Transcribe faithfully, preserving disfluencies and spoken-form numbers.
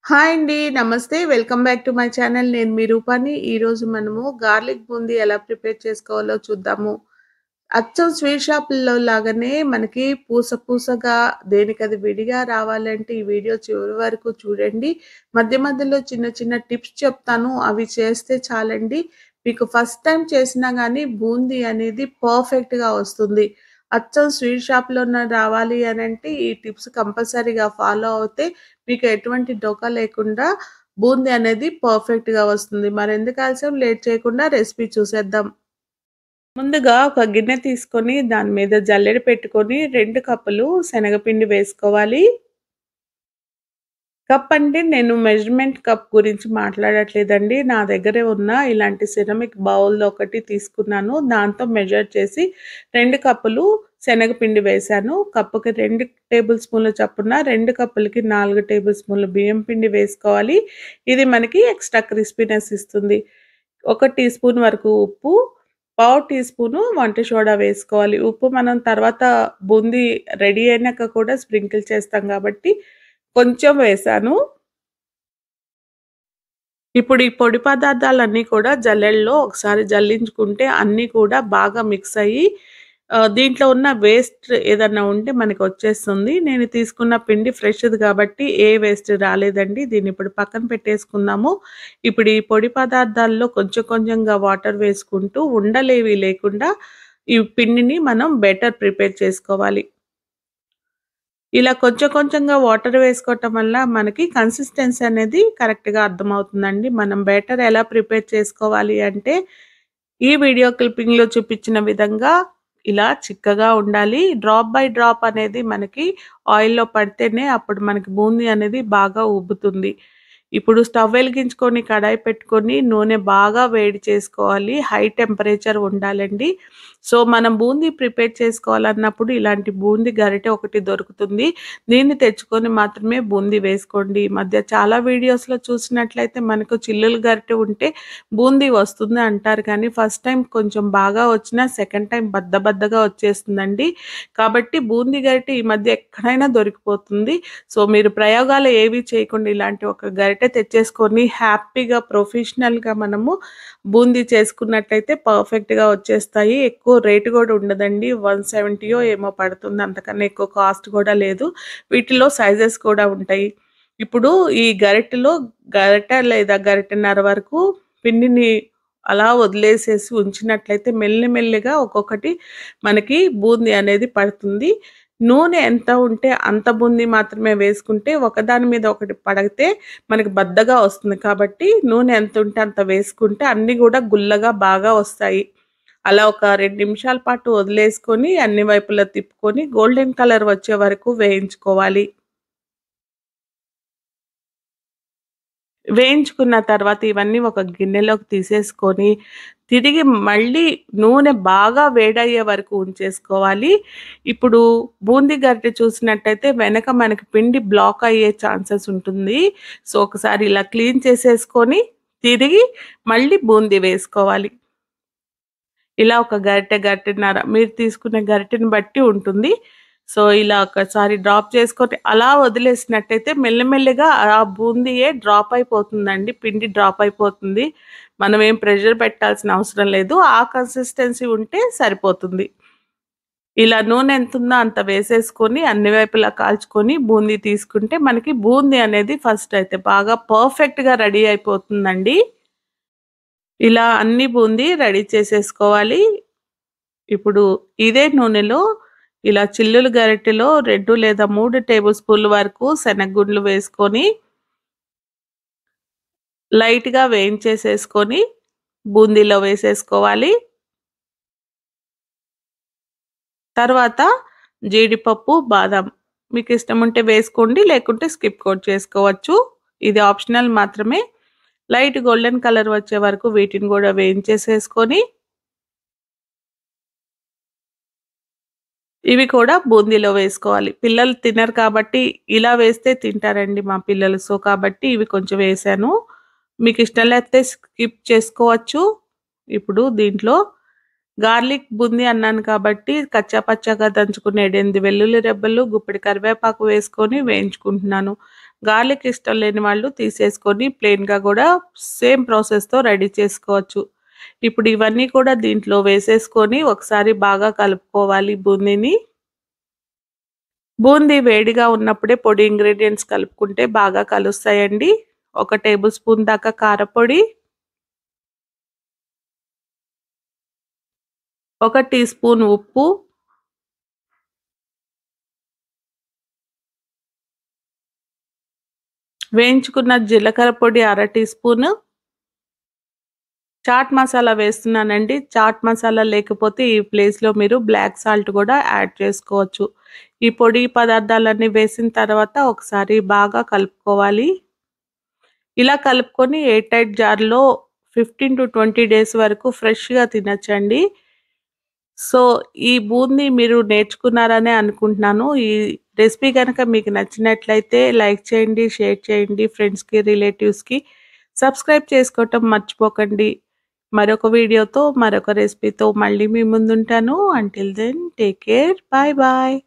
Hi అండి. నమస్తే. Welcome back to my channel. నేను మీ రూపాని. ఈరోజు మనము గార్లిక్ బూందీ ఎలా ప్రిపేర్ చేసుకోవాలో చూద్దాము. అచ్చం స్వీట్ షాపుల్లో లాగానే మనకి పూస పూసగా దేనికది విడిగా రావాలంటే ఈ వీడియో చివరి వరకు చూడండి. మధ్య మధ్యలో చిన్న చిన్న టిప్స్ చెప్తాను. అవి చేస్తే చాలండి. మీకు ఫస్ట్ టైమ్ చేసినా గానీ బూందీ అనేది పర్ఫెక్ట్‌గా వస్తుంది. అచ్చం స్వీట్ షాప్‌లోన రావాలి అనంటే ఈ టిప్స్ కంపల్సరీగా ఫాలో అవుతే మీకు ఎటువంటి డోకా లేకుండా బూందీ అనేది పర్ఫెక్ట్‌గా వస్తుంది. మరెందుకు ఆలస్యం లేట్ చేయకుండా రెసిపీ చూసేద్దాం. ముందుగా ఒక గిన్నె తీసుకొని దాని మీద జల్లెడ పెట్టుకొని రెండు కప్పులు శనగపిండి వేసుకోవాలి. కప్ అంటే నేను మెజర్‌మెంట్ కప్ గురించి మాట్లాడట్లేదండి. నా దగ్గరే ఉన్న ఇలాంటి సిరమిక్ బౌల్ ఒకటి తీసుకున్నాను. దాంతో మెజర్ చేసి రెండు కప్పులు శనగపిండి వేశాను. కప్పుకి రెండు టేబుల్ స్పూన్ల చొప్పున రెండు కప్పులకి నాలుగు టేబుల్ స్పూన్ల బియ్యం పిండి వేసుకోవాలి. ఇది మనకి ఎక్స్‌ట్రా క్రిస్పీనెస్ ఇస్తుంది. ఒక టీ స్పూన్ వరకు ఉప్పు, పావు టీ స్పూను వంట సోడా వేసుకోవాలి. ఉప్పు మనం తర్వాత బూందీ రెడీ అయినాక కూడా స్ప్రింకిల్ చేస్తాం కాబట్టి కొంచెం వేశాను. ఇప్పుడు ఈ పొడి పదార్థాలన్నీ కూడా జల్లెడలో ఒకసారి జల్లించుకుంటే అన్నీ కూడా బాగా మిక్స్ అయ్యి ఆహ్, దీంట్లో ఉన్న వేస్ట్ ఏదన్నా ఉంటే మనకొచ్చేస్తుంది. నేను తీసుకున్న పిండి ఫ్రెష్‌ది కాబట్టి ఏ వేస్ట్ రాలేదండి. దీన్ని ఇప్పుడు పక్కన పెట్టేసుకుందాము. ఇప్పుడు ఈ పొడి పదార్థాల్లో కొంచెం కొంచెంగా వాటర్ వేసుకుంటూ ఉండలేవి లేకుండా ఈ పిండిని మనం బెటర్ ప్రిపేర్ చేసుకోవాలి. ఇలా కొంచెం కొంచెంగా వాటర్ వేసుకోవటం వల్ల మనకి కన్సిస్టెన్సీ అనేది కరెక్ట్‌గా అర్థమవుతుందండి. మనం బ్యాటర్ ఎలా ప్రిపేర్ చేసుకోవాలి అంటే, ఈ వీడియో క్లిప్పింగ్‌లో చూపించిన విధంగా ఇలా చిక్కగా ఉండాలి. డ్రాప్ బై డ్రాప్ అనేది మనకి ఆయిల్‌లో పడితేనే అప్పుడు మనకి బూందీ అనేది బాగా ఉబ్బుతుంది. ఇప్పుడు స్టవ్ వెలిగించుకొని కడాయి పెట్టుకొని నూనె బాగా వేడి చేసుకోవాలి. హై టెంపరేచర్ ఉండాలండి. సో, మనం బూందీ ప్రిపేర్ చేసుకోవాలన్నప్పుడు ఇలాంటి బూందీ గరిటె ఒకటి దొరుకుతుంది. దీన్ని తెచ్చుకొని మాత్రమే బూందీ వేసుకోండి. ఈ మధ్య చాలా వీడియోస్‌లో చూసినట్లయితే మనకు చిల్లులు గరిటె ఉంటే బూందీ వస్తుంది అంటారు కానీ ఫస్ట్ టైం కొంచెం బాగా వచ్చినా సెకండ్ టైం బద్ద బద్దగా వచ్చేస్తుందండి. కాబట్టి బూందీ గరిటె ఈ మధ్య ఎక్కడైనా దొరికిపోతుంది. సో, మీరు ప్రయోగాలు ఏవి చేయకుండా ఇలాంటి ఒక గరిటె తెచ్చేసుకొని హ్యాపీగా ప్రొఫెషనల్‌గా మనము బూందీ చేసుకున్నట్టయితే పర్ఫెక్ట్‌గా వచ్చేస్తాయి. ఎక్కువ రేట్ కూడా ఉండదండి. వన్ సెవెంటీయో ఏమో పడుతుంది. అంతకన్నా ఎక్కువ కాస్ట్ కూడా లేదు. వీటిలో సైజెస్ కూడా ఉంటాయి. ఇప్పుడు ఈ గరిటెలో గరిటె లేదా గరిటెన్నర వరకు పిండిని అలా వదిలేసేసి ఉంచినట్లయితే మెల్లి మెల్లిగా ఒక్కొక్కటి మనకి బూందీ అనేది పడుతుంది. నూనె ఎంత ఉంటే అంత బూందీ మాత్రమే వేసుకుంటే ఒకదాని మీద ఒకటి పడితే మనకి బద్దగా వస్తుంది. కాబట్టి నూనె ఎంత ఉంటే అంత వేసుకుంటే అన్నీ గూడా గుల్లగా బాగా వస్తాయి. అలా ఒక రెండు నిమిషాల పాటు వదిలేసుకొని అన్ని వైపులా తిప్పుకొని గోల్డెన్ కలర్ వచ్చే వరకు వేయించుకోవాలి. వేయించుకున్న తర్వాత ఇవన్నీ ఒక గిన్నెలోకి తీసేసుకొని, తిరిగి మళ్ళీ నూనె బాగా వేడయ్యే వరకు ఉంచేసుకోవాలి. ఇప్పుడు బూందీ గరిటె చూసినట్టయితే వెనక మనకి పిండి బ్లాక్ అయ్యే ఛాన్సెస్ ఉంటుంది. సో, ఒకసారి ఇలా క్లీన్ చేసేసుకొని, తిరిగి మళ్ళీ బూందీ వేసుకోవాలి. ఇలా ఒక గరిటె, గరిటెన్నర మీరు తీసుకునే గరిటెని బట్టి ఉంటుంది. సో, ఇలా ఒకసారి డ్రాప్ చేసుకొని అలా వదిలేసినట్టయితే మెల్లిమెల్లిగా ఆ బూందీయే డ్రాప్ అయిపోతుందండి. పిండి డ్రాప్ అయిపోతుంది. మనం ఏం ప్రెషర్ పెట్టాల్సిన అవసరం లేదు. ఆ కన్సిస్టెన్సీ ఉంటే సరిపోతుంది. ఇలా నూనె ఎంతుందో అంత వేసేసుకొని అన్ని వైపులా కాల్చుకొని బూందీ తీసుకుంటే మనకి బూందీ అనేది ఫస్ట్ అయితే బాగా పర్ఫెక్ట్‌గా రెడీ అయిపోతుందండి. ఇలా అన్ని బూందీ రెడీ చేసేసుకోవాలి. ఇప్పుడు ఇదే నూనెలో ఇలా చిల్లులు గరిటెలో రెండు లేదా మూడు టేబుల్ స్పూన్ల వరకు శనగగుండ్లు వేసుకొని లైట్‌గా వేయించేసేసుకొని బూందీలో వేసేసుకోవాలి. తర్వాత జీడిపప్పు, బాదాం మీకిష్టముంటే వేసుకోండి. లేకుంటే స్కిప్ కూడా చేసుకోవచ్చు. ఇది ఆప్షనల్ మాత్రమే. లైట్ గోల్డెన్ కలర్ వచ్చే వరకు వీటిని గూడా వేయించేసేసుకొని ఇవి కూడా బూందీలో వేసుకోవాలి. పిల్లలు తినరు కాబట్టి ఇలా వేస్తే తింటారండి మా పిల్లలు. సో, కాబట్టి ఇవి కొంచెం వేశాను. మీకిష్టం లేకపోతే స్కిప్ చేసుకోవచ్చు. ఇప్పుడు దీంట్లో గార్లిక్ బూందీ అన్నాను కాబట్టి కచ్చా పచ్చాగా దంచుకున్న ఎనిమిది వెల్లుల్లి రెబ్బలు, గుప్పెడు కరివేపాకు వేసుకొని వేయించుకుంటున్నాను. గార్లిక్ ఇష్టం లేని వాళ్ళు తీసేసుకొని ప్లెయిన్‌గా కూడా సేమ్ ప్రాసెస్‌తో రెడీ చేసుకోవచ్చు. ఇప్పుడు ఇవన్నీ కూడా దీంట్లో వేసేసుకొని ఒకసారి బాగా కలుపుకోవాలి బూందీని. బూందీ వేడిగా ఉన్నప్పుడే పొడి ఇంగ్రీడియెంట్స్ కలుపుకుంటే బాగా కలుస్తాయండి. ఒక టేబుల్ స్పూన్ దాకా కారపొడి, ఒక టీ స్పూన్ ఉప్పు, వేయించుకున్న జీలకర్ర పొడి అర టీ స్పూను, చాట్ మసాలా వేస్తున్నానండి. చాట్ మసాలా లేకపోతే ఈ ప్లేస్‌లో మీరు బ్లాక్ సాల్ట్ కూడా యాడ్ చేసుకోవచ్చు. ఈ పొడి పదార్థాలన్నీ వేసిన తర్వాత ఒకసారి బాగా కలుపుకోవాలి. ఇలా కలుపుకొని ఎయిర్ టైట్ జార్‌లో పదిహేను ఇరవై డేస్ వరకు ఫ్రెష్‌గా తినొచ్చండి. సో, ఈ బూందీ మీరు నేర్చుకున్నారనే అనుకుంటున్నాను. ఈ రెసిపీ గనక మీకు నచ్చినట్లయితే లైక్ చేయండి, షేర్ చేయండి ఫ్రెండ్స్‌కి, రిలేటివ్స్‌కి. సబ్స్క్రైబ్ చేసుకోవటం మర్చిపోకండి. మరొక వీడియోతో, మరొక రెసిపీతో మళ్ళీ మీ ముందుంటాను. Until then take care. Bye bye.